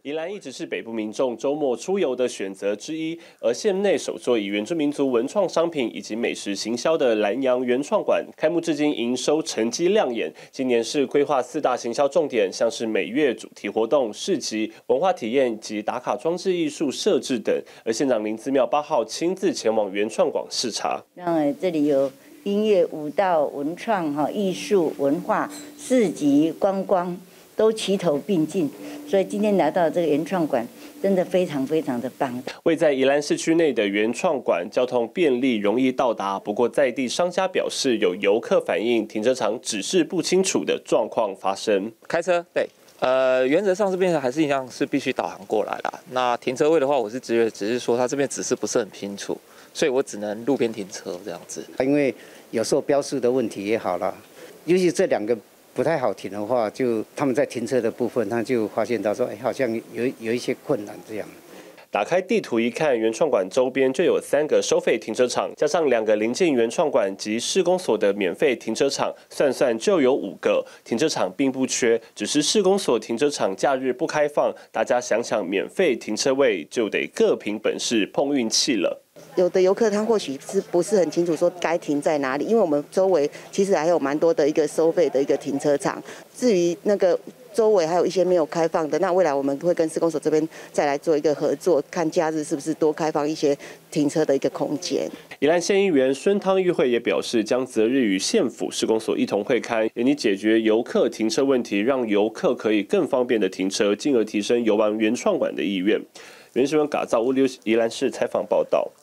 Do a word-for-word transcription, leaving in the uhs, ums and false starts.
宜兰一直是北部民众周末出游的选择之一，而县内首座以原住民族文创商品以及美食行销的南洋原创馆，开幕至今营收成绩亮眼。今年是规划四大行销重点，像是每月主题活动、市集、文化体验及打卡装置艺术设置等。而县长林姿妙八号亲自前往原创馆视察， 那这里有音乐、舞蹈、文创、哈艺术、文化、市集、观光都齐头并进。 所以今天来到这个原创馆，真的非常非常的棒。 位在宜兰市区内的原创馆，交通便利，容易到达。不过在地商家表示，有游客反映停车场指示不清楚的状况发生。 开车对，呃，原则上这边还是一样是必须导航过来啦。那停车位的话，我是觉得只是说它这边指示不是很清楚，所以我只能路边停车这样子。 因为有时候标示的问题也好了，尤其这两个。 不太好停的话，就他们在停车的部分，他就发现到说，哎，好像有有一些困难这样。 打开地图一看，原创馆周边就有三个收费停车场，加上两个临近原创馆及市公所的免费停车场，算算就有五个。停车场并不缺，只是市公所停车场假日不开放，大家想抢免费停车位，就得各凭本事碰运气了。 有的游客他或许是不是很清楚说该停在哪里，因为我们周围其实还有蛮多的一个收费的一个停车场。至于那个周围还有一些没有开放的，那未来我们会跟市公所这边再来做一个合作，看假日是不是多开放一些停车的一个空间。 宜兰县议员孙汤玉慧也表示，将择日与县府市公所一同会勘，以解决游客停车问题，让游客可以更方便的停车，进而提升游玩原创馆的意愿。原新闻改造物流宜兰市采访报道。